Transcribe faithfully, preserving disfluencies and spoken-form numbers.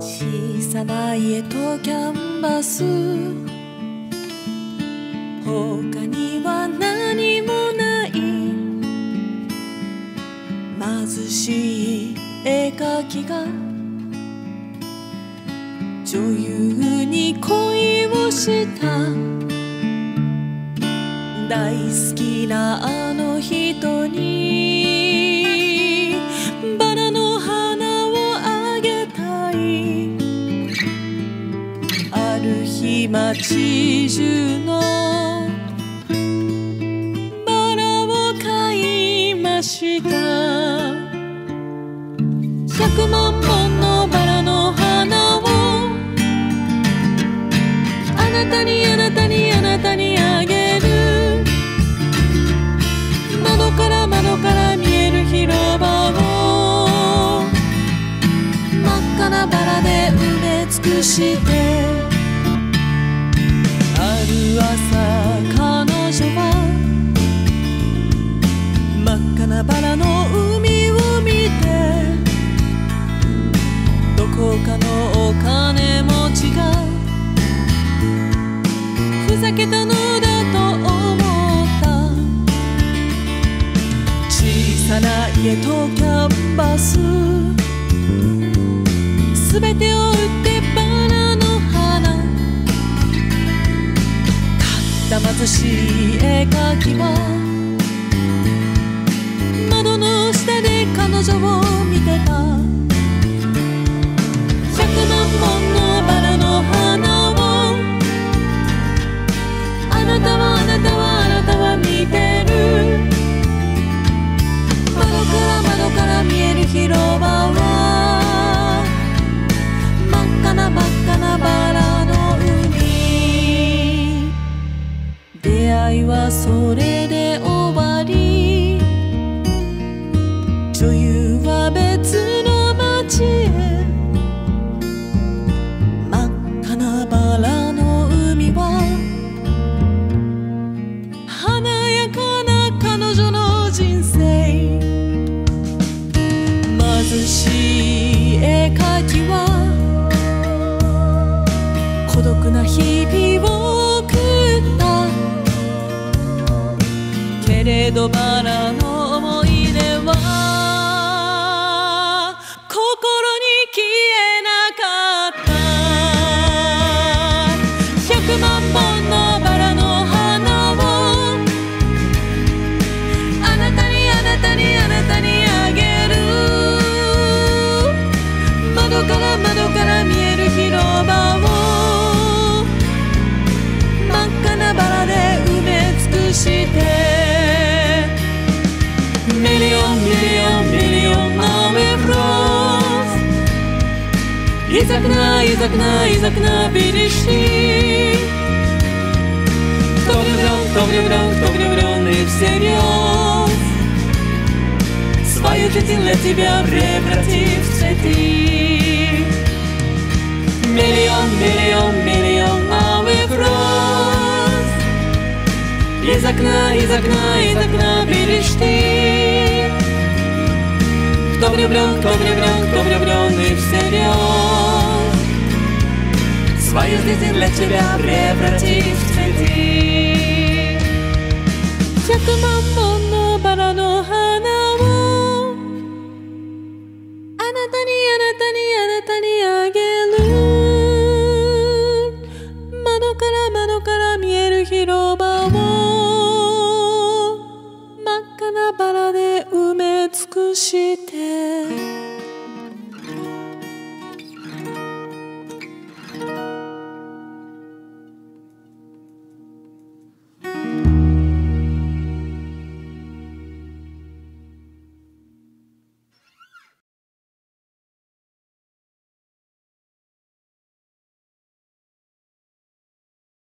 小さな家とキャンバス、他には何もない。貧しい絵描きが女優に恋をした。大好きなあの人にバラの花をあげたい。ある日街中のバラを買いました。百万本のバラの花をあなたにあなたにあなたにあげる。窓から窓から見える広場を真っ赤なバラで埋め尽くして。ある朝彼女は真っ赤なバラの海を見て、どこかのお金持ちがふざけたのだと思った。小さな家とキャンバス、すべてを売ってバラの花買った貧しい絵描きは窓の下で彼女を見てた。百万本のバラの花をあなたはあなたはあなたは見てる。窓から窓から見える広場は真っ赤な真っ赤なバラの海。出会いはそれで終わり、女優は別の街へ。真っ赤なバラの海は華やかな彼女の人生。貧しい絵描きは孤独な日々を送った。けれどバラの思い出は心に消えなかった。百万本のバラの花をあなたにあなたにあなたにあげる。窓から窓から見える広場を真っ赤なバラで埋め尽くして。ミリオンミリオンミリオンアウェイフロス、イザクナイザクナイザクナビリシー、トブリブロントブリブロントブリブロンリプセリオス、Свое дети для тебя превратив в цветы. Миллион, миллион, миллион новых роз. Из окна, из окна, из окна видишь ты. Кто влюблен, кто влюблен, кто влюблен и всерьез. Свою жизнь для тебя превратив в цветы. Як мамаのバラの花をあなたにあなたにあなたにあげる。窓から窓から見える広場を真っ赤なバラで埋め尽くして。